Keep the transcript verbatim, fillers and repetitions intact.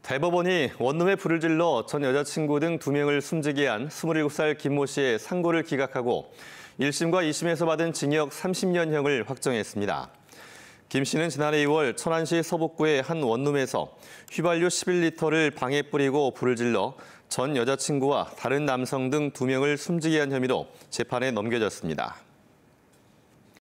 대법원이 원룸에 불을 질러 전 여자친구 등 두 명을 숨지게 한 스물일곱 살 김모 씨의 상고를 기각하고 일 심과 이 심에서 받은 징역 삼십 년형을 확정했습니다. 김 씨는 지난해 이월 천안시 서북구의 한 원룸에서 휘발유 십일 리터를 방에 뿌리고 불을 질러 전 여자친구와 다른 남성 등 두 명을 숨지게 한 혐의로 재판에 넘겨졌습니다.